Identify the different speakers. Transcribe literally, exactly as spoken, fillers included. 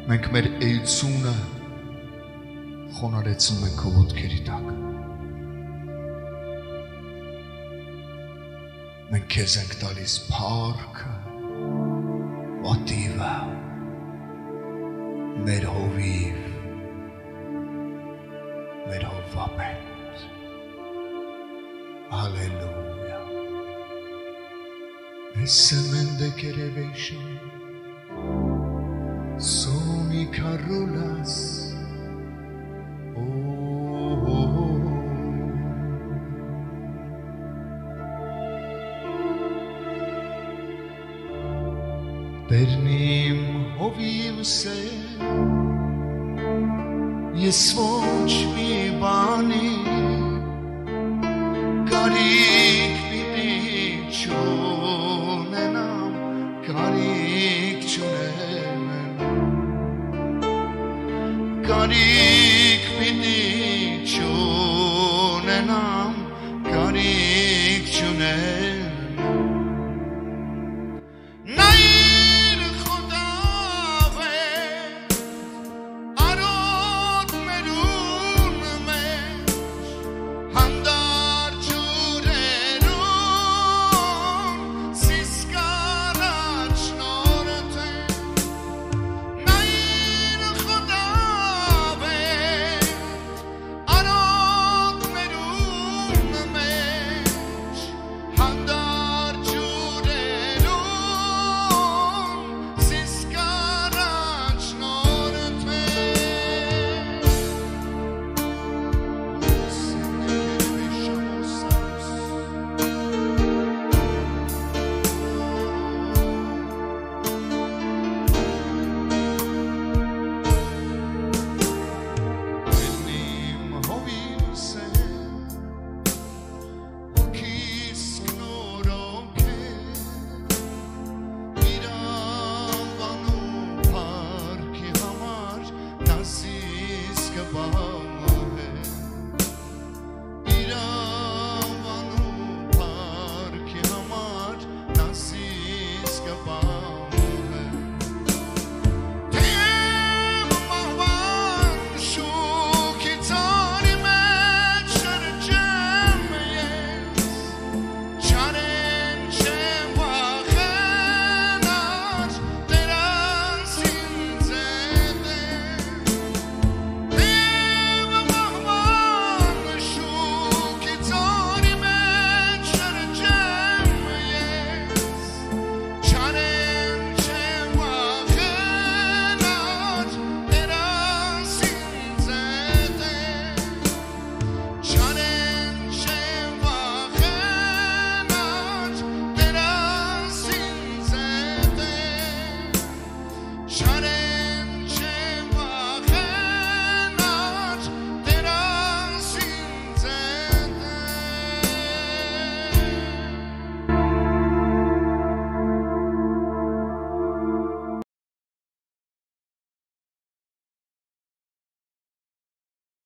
Speaker 1: Մենք մեր էությունը խոնարեցնում ենք քո ոտքերի տակ։ Մենք քեզ ենք տալիս փառքը, պատիվը, մեր հովիվ, մեր հովվապետ։ Հալելույա։ Essemende kerevesha, soni carolas. Pernim ovimse, yesvoch mi bani, karik piti chonenam, karik chonenam, karik piti chonenam, karik chonenam.
Speaker 2: Shut it.